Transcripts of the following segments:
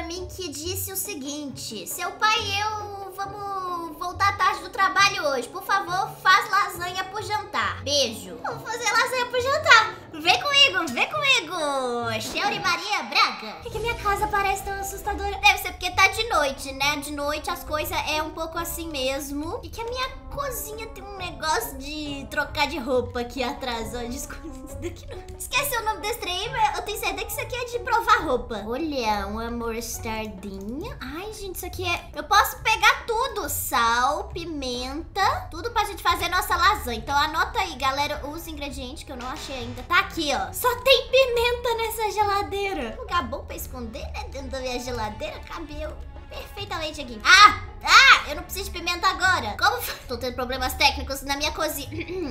mim que disse o seguinte: seu pai e eu vamos voltar tarde do trabalho hoje. Por favor, faz lasanha pro jantar. Beijo. Vamos fazer lasanha pro jantar. Vem comigo, vem comigo. Cheuri Maria Braga. Por que minha casa parece tão assustadora? Deve ser porque tá de noite, né? De noite as coisas é um pouco assim mesmo. E que a minha cozinha tem um negócio de trocar de roupa aqui atrás. Ó, desculpa, isso daqui não. Esqueci o nome desse trem, mas eu tenho certeza que isso aqui é de provar roupa. Olha, uma mostardinha. Ai, gente, isso aqui é... Eu posso pegar tudo. Sal, pimenta, tudo pra gente fazer nossa lasanha. Então anota aí, galera, os ingredientes que eu não achei ainda. Tá aqui, ó. Só tem pimenta nessa geladeira. Lugar bom pra esconder, né? Dentro da minha geladeira, cabelo perfeitamente aqui. Eu não preciso de pimenta agora. Como... Tô tendo problemas técnicos na minha cozinha.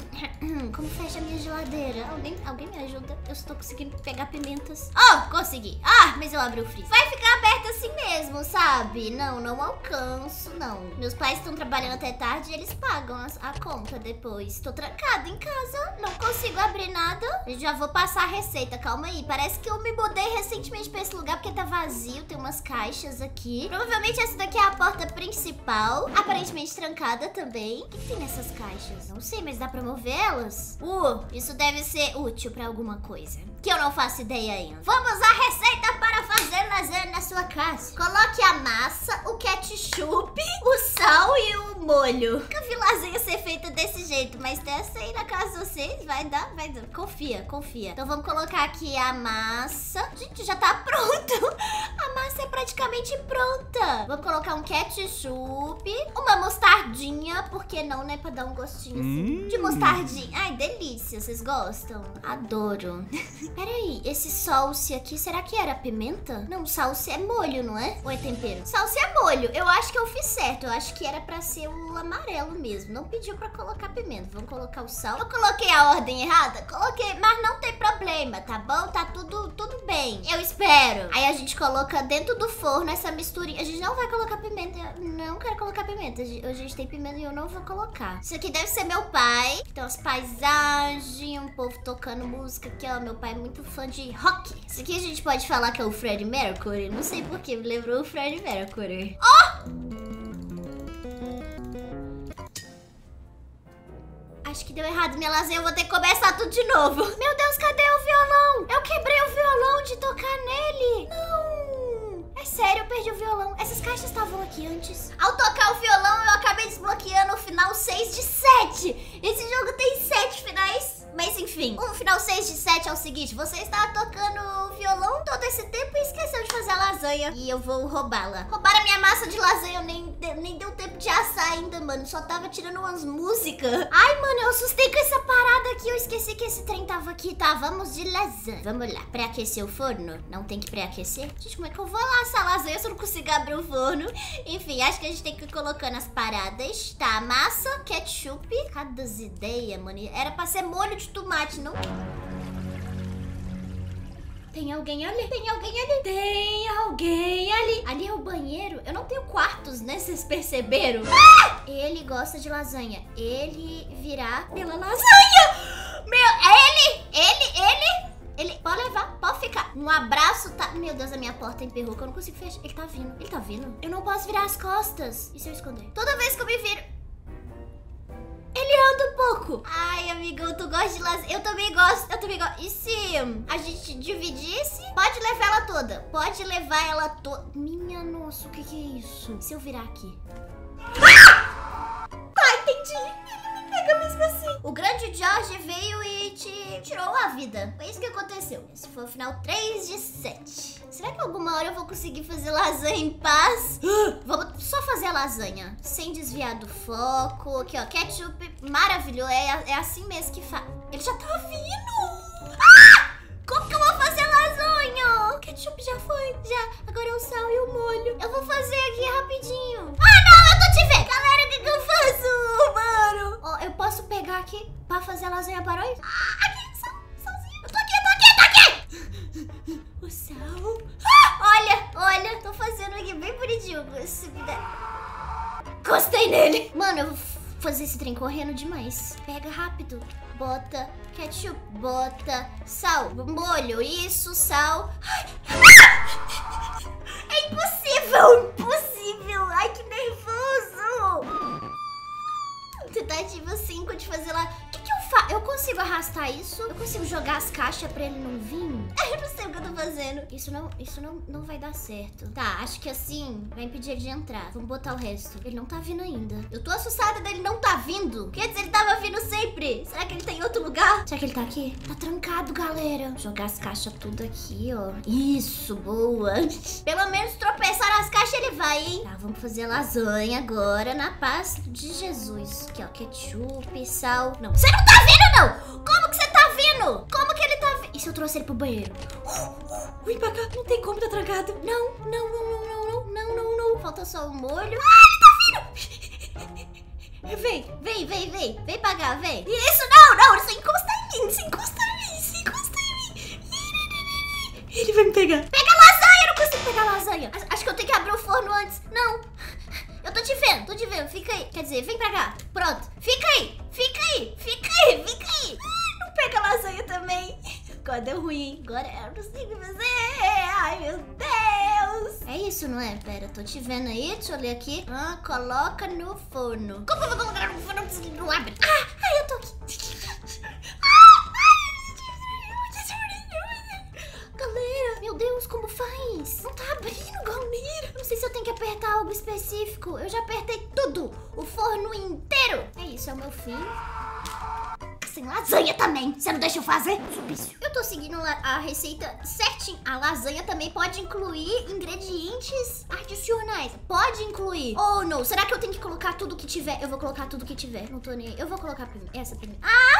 Como fecha a minha geladeira? Alguém me ajuda? Eu estou conseguindo pegar pimentas. Oh, consegui. Mas eu abri o freezer. Vai ficar aberto assim mesmo, sabe? Não alcanço, não. Meus pais estão trabalhando até tarde e eles pagam a conta depois. Tô trancada em casa, não consigo abrir nada. Eu já vou passar a receita, calma aí. Parece que eu me mudei recentemente pra esse lugar porque tá vazio. Tem umas caixas aqui. Provavelmente essa daqui é a porta principal. Aparentemente trancada também. O que tem nessas caixas? Não sei, mas dá pra mover elas? Isso deve ser útil pra alguma coisa que eu não faço ideia ainda. Vamos à receita para fazer lasanha na sua casa. Coloque a massa, o ketchup, o sal e o molho. Nunca vi lasanha ser feita desse jeito, mas testa aí na casa de vocês. Vai dar. Confia. Então vamos colocar aqui a massa. Gente, já tá pronto. A massa é praticamente pronta. Vamos colocar um ketchup, uma mostardinha, por que não, né? Pra dar um gostinho assim de mostardinha. Ai, delícia. Vocês gostam? Adoro. Peraí, esse salse aqui, será que era pimenta? Não, salse é molho, não é? Ou é tempero? Salse é molho. Eu acho que eu fiz certo. Eu acho que era pra ser o amarelo mesmo. Não pediu pra colocar pimenta. Vamos colocar o sal. Eu coloquei a ordem errada? Coloquei, mas não tem problema, tá bom? Tá tudo bem. Eu espero. Aí a gente coloca dentro do forno essa misturinha. A gente não vai colocar pimenta. Eu não quero colocar pimenta. A gente tem pimenta e eu não vou colocar. Isso aqui deve ser meu pai. Então as paisagens, um povo tocando música aqui, ó. Meu pai é muito fã de rock. Isso aqui a gente pode falar que é o Freddie Mercury. Não sei porquê, me lembrou o Freddie Mercury. Acho que deu errado minha lasanha, eu vou ter que começar tudo de novo. Meu Deus, cadê o violão? Eu quebrei o violão de tocar nele. Não, é sério, eu perdi o violão. Essas caixas estavam aqui antes. Ao tocar o violão, eu acabei desbloqueando o final 6 de 7. Esse jogo tem 7 finais. Mas enfim, o final 6 de 7 é o seguinte: você estava tocando violão todo esse tempo e esqueceu de fazer a lasanha. E eu vou roubá-la. Roubaram a minha massa de lasanha, eu nem deu tempo de assar ainda, mano. Só tava tirando umas músicas. Ai, mano, eu assustei com essa parada aqui. Eu esqueci que esse trem tava aqui. Tá, vamos de lasanha. Vamos lá, pré-aquecer o forno? Não tem que pré-aquecer? Gente, como é que eu vou lá assar lasanha se eu não consigo abrir o forno? Enfim, acho que a gente tem que ir colocando as paradas. Tá, massa, ketchup. Cada ideia, mano. Era pra ser molho de tomate, não? Tem alguém ali. Ali é o banheiro. Eu não tenho quartos, né? Vocês perceberam? Ele gosta de lasanha. Ele virá pela lasanha. Meu, ele pode levar, pode ficar. Um abraço, tá? Meu Deus, a minha porta emperrou que eu não consigo fechar. Ele tá vindo. Eu não posso virar as costas. E se eu esconder? Toda vez que eu me viro, ele anda um pouco. Ai, amigão, tu gosta de lasanha? Eu também gosto. E se a gente dividisse? Pode levar ela toda. Minha nossa, o que é isso? Se eu virar aqui? Tá, entendi. Ele me pega mesmo assim. O grande George veio e te tirou a vida. Foi isso que aconteceu. Esse foi o final 3 de 7. Será que alguma hora eu vou conseguir fazer lasanha em paz? Vamos só fazer a lasanha, sem desviar do foco. Aqui, ó, ketchup maravilhoso. É assim mesmo que faz. Ele já tá vindo. Como que eu vou fazer lasanha? O ketchup já foi. Agora é o sal e o molho. Eu vou fazer aqui rapidinho. Não, eu tô te vendo. Galera, o que eu faço, mano? Ó, eu posso pegar aqui pra fazer a lasanha para hoje? Aqui, salzinho. Eu tô aqui. O sal. Olha, tô fazendo aqui bem bonitinho. Gostei nele. Mano, eu vou fazer esse trem correndo demais. Pega rápido. Bota ketchup, bota sal, molho, isso, sal. É impossível. ele não vir? Eu não sei o que eu tô fazendo. Isso não vai dar certo. Tá, acho que assim vai impedir ele de entrar. Vamos botar o resto. Ele não tá vindo ainda. Eu tô assustada dele não tá vindo. Quer dizer, ele tava vindo sempre. Será que ele tá em outro lugar? Será que ele tá aqui? Tá trancado, galera. Vou jogar as caixas tudo aqui, ó. Isso, boa. Pelo menos tropeçar nas caixas ele vai, hein? Tá, vamos fazer lasanha agora na paz de Jesus. Aqui, ó, ketchup, sal. Não, você não tá vindo, não! Como que você tá vindo? Como que ele tá vindo? E se eu trouxe ele pro banheiro? Vem pra cá, não tem como, tá trancado. Não. Falta só o molho. Ah, ele tá vindo! Vem pra cá, vem. Isso, não, você encosta em mim. Ele vai me pegar. Pega a lasanha, eu não consigo pegar a lasanha. Acho que eu tenho que abrir o forno antes. Não, eu tô te vendo, fica aí. Quer dizer, vem pra cá, pronto. Fica aí. Não pega a lasanha também. Agora deu ruim, agora eu não sei o que fazer. Ai, meu Deus. É isso, não é? Pera, tô te vendo aí, deixa eu ler aqui. Coloca no forno. Como eu vou colocar no forno se não abre? Eu tô aqui. Galera, meu Deus, como faz? Não tá abrindo, galera. Não sei se eu tenho que apertar algo específico. Eu já apertei tudo, o forno inteiro. É isso, é o meu fim. Sem lasanha também. Você não deixa eu fazer? Supício. Eu tô seguindo a receita certinho. A lasanha também pode incluir ingredientes adicionais. Pode incluir. Oh, não. Será que eu tenho que colocar tudo que tiver? Eu vou colocar tudo que tiver. Não tô nem aí. Eu vou colocar essa primeiro.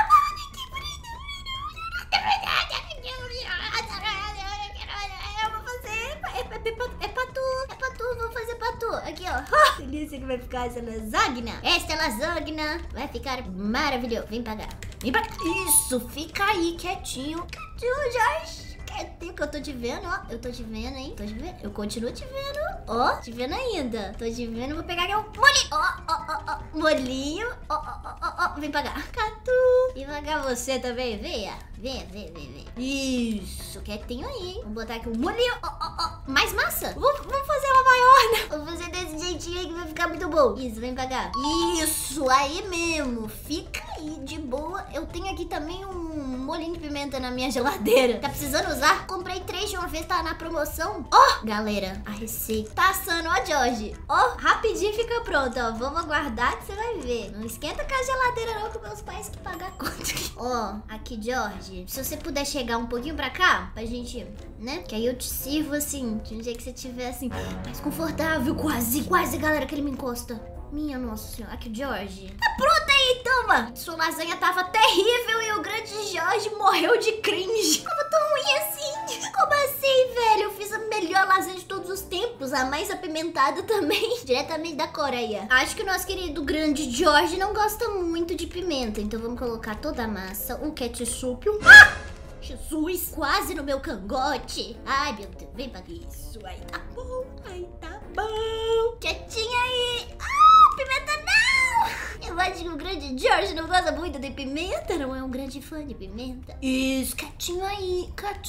Eu vou fazer. É pra tu. Vou fazer pra tu. Aqui, ó. Delícia que vai ficar essa lasanha. Esta lasanha vai ficar maravilhosa. Vem pra cá. Isso, fica aí quietinho. Jorge. Quietinho que eu tô te vendo, ó. Eu tô te vendo, hein? Eu continuo te vendo. Ó, te vendo ainda. Tô te vendo, vou pegar aqui o molinho. Ó. Molinho. Ó. Vem pra cá. Catu. E pra cá você também, venha. Vem. Isso, quietinho aí, hein? Vou botar aqui o molinho. Ó. Mais massa. Vamos fazer ela maior, né? Vou fazer desse jeitinho aí que vai ficar muito bom. Isso, vem pra cá. Isso, aí mesmo. Fica aí, de boa. Eu tenho aqui também um molinho de pimenta na minha geladeira. Tá precisando usar? Comprei 3 de uma vez, tá na promoção. Ó, galera, a receita tá assando, ó, Jorge. Ó, rapidinho fica pronto, ó. Vamos aguardar que você vai ver. Não esquenta com a geladeira não, que meus pais que pagam a conta. Ó, aqui, Jorge. Se você puder chegar um pouquinho pra cá, pra gente, né? Que aí eu te sirvo assim, de um jeito que você estiver assim, mais confortável, quase, galera, que ele me encosta. Minha nossa senhora. Aqui, Jorge. Tá pronta aí, toma. Sua lasanha tava terrível e o grande Jorge morreu de cringe. Como tão ruim assim? Como assim, velho? Eu fiz a melhor lasanha de todos os tempos. A mais apimentada também. Diretamente da Coreia. Acho que o nosso querido grande Jorge não gosta muito de pimenta. Então vamos colocar toda a massa, o ketchup. Jesus, quase no meu cangote. Ai, meu Deus, vem pra isso. Aí tá bom. Quietinha aí. Pimenta não! Eu acho que o grande Jorge não gosta muito de pimenta. Não é um grande fã de pimenta. Isso, quietinho aí.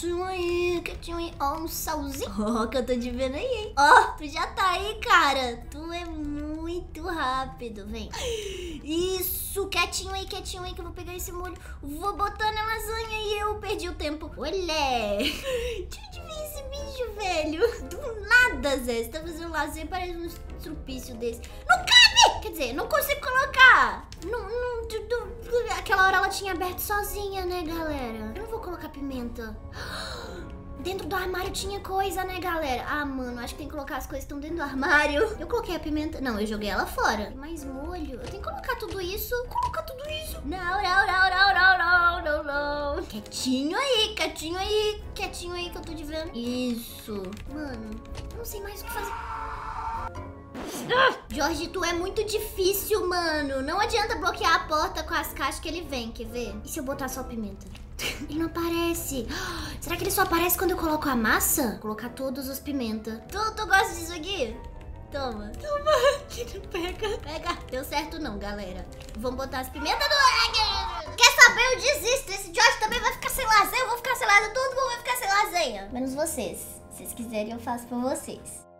Ó, um salzinho. Ó, que eu tô te vendo aí, hein? Ó, tu já tá aí, cara. Tu é muito rápido, vem. Isso, quietinho aí que eu vou pegar esse molho. Vou botar na lasanha e eu perdi o tempo. Olé! De onde vem esse bicho, velho? Do nada, Zé. Você tá fazendo lasanha, parece um estrupício desse. Não cabe! Quer dizer, não consigo colocar. Aquela hora ela tinha aberto sozinha, né, galera? Eu não vou colocar pimenta. Dentro do armário tinha coisa, né, galera? Ah, mano, acho que tem que colocar as coisas que estão dentro do armário. Eu coloquei a pimenta. Não, eu joguei ela fora. Tem mais molho. Eu tenho que colocar tudo isso. Não. Quietinho aí que eu tô te vendo. Isso. Mano, eu não sei mais o que fazer. Jorge, tu é muito difícil, mano. Não adianta bloquear a porta com as caixas que ele vem, quer ver? E se eu botar só pimenta? Ele não aparece. Será que ele só aparece quando eu coloco a massa? Vou colocar todos os pimentas. Tu gosta disso aqui? Toma. Que não pega. Deu certo não, galera. Vamos botar as pimentas no... Quer saber? Eu desisto. Esse Jorge também vai ficar sem lasanha. Eu vou ficar sem lasanha. Todo mundo vai ficar sem lasanha. Menos vocês. Se vocês quiserem, eu faço pra vocês.